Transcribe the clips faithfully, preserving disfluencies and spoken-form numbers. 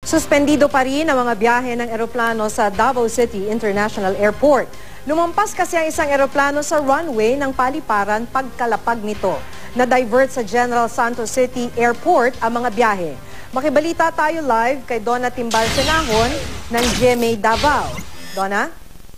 Suspendido pa rin ang mga biyahe ng eroplano sa Davao City International Airport. Lumampas kasi ang isang eroplano sa runway ng paliparan pagkalapag nito. Na-divert sa General Santos City Airport ang mga biyahe. Makibalita tayo live kay Donna Timbal Senahon ng G M A Davao. Donna?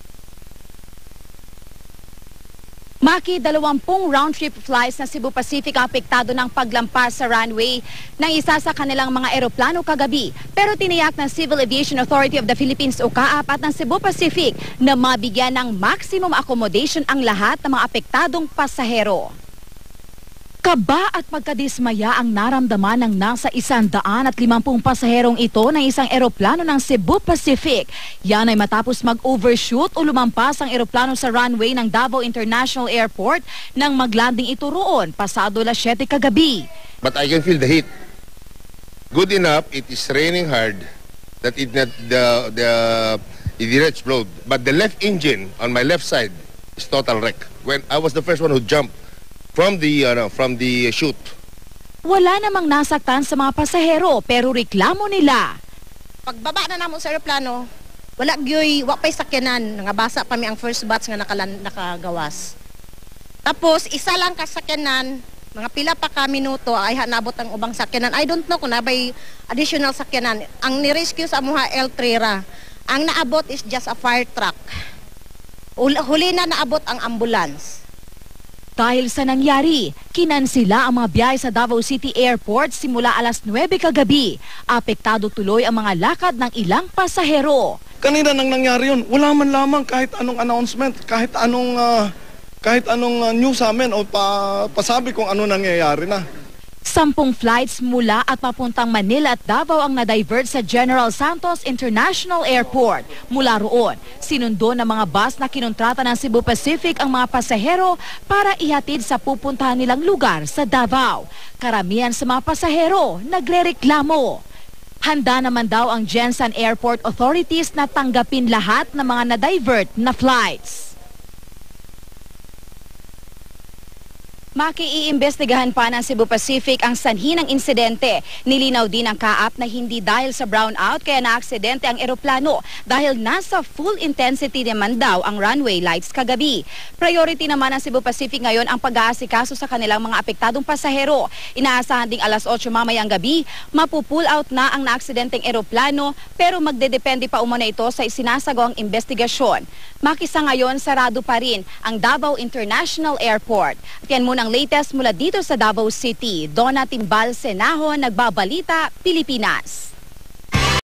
Maki, dalawampung round-trip flights na Cebu Pacific ang apektado ng paglampas sa runway ng isa sa kanilang mga eroplano kagabi. Pero tiniyak ng Civil Aviation Authority of the Philippines o C A A P at ng Cebu Pacific na mabigyan ng maximum accommodation ang lahat ng mga apektadong pasahero. Kaba at pagkadismaya ang naramdaman ng nasa isandaan at limampung pasaherong ito ng isang eroplano ng Cebu Pacific. Yan ay matapos mag-overshoot o lumampas ang eroplano sa runway ng Davao International Airport nang maglanding ito roon pasado alas siyete kagabi. But I can feel the heat. Good enough, it is raining hard that it not the the it did not explode. But the left engine on my left side is total wreck. When I was the first one who jumped from the uh, from the chute. Wala namang nasaktan sa mga pasahero pero reklamo nila. Pagbaba na namo sa eroplano, wala gyoy wa pay sakyanan, nga basa pa mi ang first batch nga nakalan, nakagawas. Tapos isa lang ka sakyanan, mga pila pa ka minuto ay hanabot ang ubang sakyanan. I don't know kung nabay additional sakyanan. Ang ni-rescue sa amuha El Trera, ang naabot is just a fire truck. Huli na naabot ang ambulance. Dahil sa nangyari, kinansila ang mga biyahe sa Davao City Airport simula alas nuwebe kagabi. Apektado tuloy ang mga lakad ng ilang pasahero. Kanina nang nangyari yun, wala man lamang kahit anong announcement, kahit anong uh, kahit anong uh, news sa amin o pa, pasabi kung ano nangyayari na. Sampung flights mula at papuntang Manila at Davao ang na-divert sa General Santos International Airport. Mula roon, sinundo ng mga bus na kinontrata ng Cebu Pacific ang mga pasahero para ihatid sa pupuntahan nilang lugar sa Davao. Karamihan sa mga pasahero nagrereklamo. Handa naman daw ang Gensan Airport authorities na tanggapin lahat ng mga na-divert na flights. Maki-iimbestigahan pa ng Cebu Pacific ang sanhi ng insidente. Nilinaw din ng C A A P na hindi dahil sa brownout kaya na-aksidente ang eroplano dahil nasa full intensity naman daw ang runway lights kagabi. Priority naman ng Cebu Pacific ngayon ang pag-aasikaso sa kanilang mga apektadong pasahero. Inaasahan ding alas otso mamayang gabi, mapupull out na ang naaksidenteng eroplano pero magdedepende pa umano ito sa isinasagawang investigasyon. Makisa ngayon, sarado pa rin ang Davao International Airport. At yan muna ang latest mula dito sa Davao City. Donna Timbal Senahon, Nagbabalita, Pilipinas.